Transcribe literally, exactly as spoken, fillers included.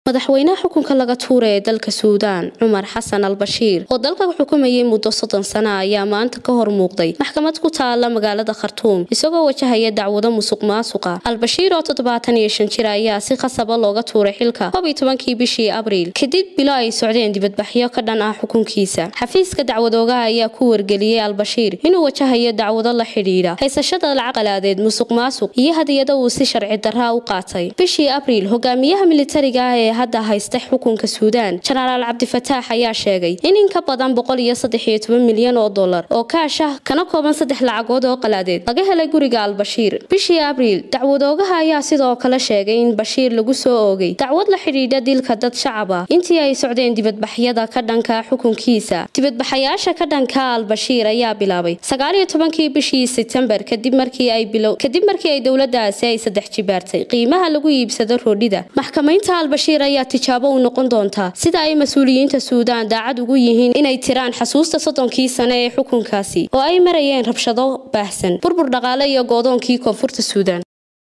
madaxweynaha xukunka laga tuuray ee dalka Suudaan Umar Hassan al-Bashir oo dalka xukumayay muddo soddon sano ayaa maanta ka hor muuqday maxkamad ku taala magaalada Khartoum isagoo wajahaya dacwado musuqmaasuqa. al-Bashir oo toddobaatan iyo shan jir ayaa si khasab ah looga tuuray xilka koob iyo tobankii bishii Abriil kadib bilo ay socdeen dibadbaxyo ka dhan ah xukunkiisa. xafiiska dacwadoogaha ayaa ku wargeliyay al-Bashir inuu wajahayo dacwado la xiriira haysashada lacag qalaadeed, musuqmaasuq iyo hadiyado uu si sharci darro ah u qaatay. bishii Abriil hogaamiyaha militariga ah ee hadda haysta xukunka Suudaan Genaraal Cabdifataax ayaa sheegay in in ka badan boqol iyo saddex iyo toban milyan oo dollar oo kaash ah kana kooban saddex lacagood oo qalaadeed laga helay guriga al-Bashir. bishii Abriil dacwadoogaha ayaa sidoo kale sheegay in Bashir lagu soo oogay dacwad la xiriirta dilka dad shacab ah intii ay socdeen dibadbaxyada ka dhanka xukunkiisa. dibadbaxayaasha ka dhanka al-Bashir ayaa bilaabay sagaal iyo tobankii bishii September kadib markii ay bilow kadib markii ay dawladdaasi ay saddex jibaartay qiimaha lagu iibsado roodhida. maxkamaynta al-Bashir ayaa tijaabo u noqon doonta sida ay mas'uuliyiinta Suudaan daacad ugu yihiin inay tiraan xasuusta soddonkii sano ee xukunkaasi oo ay marayeen rabshado baahsan, burbur dhaqaale iyo go'doonkii koonfurta Suudaan.